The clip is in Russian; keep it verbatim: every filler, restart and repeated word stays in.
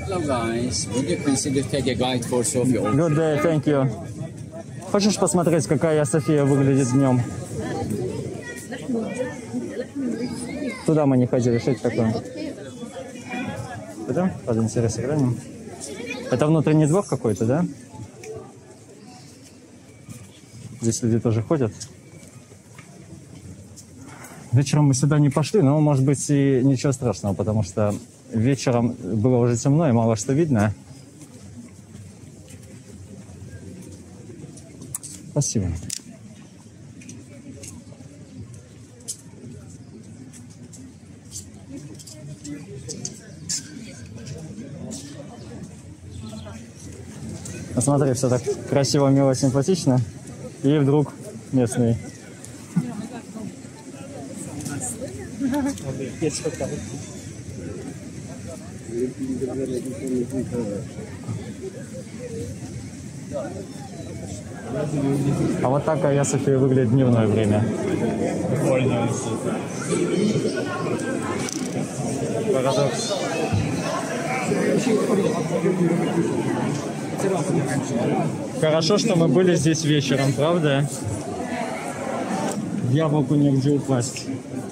Hello guys, would you consider take a guide for Sofia? Good day, thank you. Хочешь посмотреть, какая София выглядит днем? Туда мы не ходили, что это такое? Пойдем? Под интерес глянем. Это внутренний двор какой-то, да? Здесь люди тоже ходят. Вечером мы сюда не пошли, но, может быть, и ничего страшного, потому что вечером было уже темно и мало что видно. Спасибо. Посмотри, все так красиво, мило, симпатично. И вдруг местный. А вот так Айя София выглядит в дневное время. Парадокс. Хорошо, что мы были здесь вечером, правда? Яблоку негде упасть.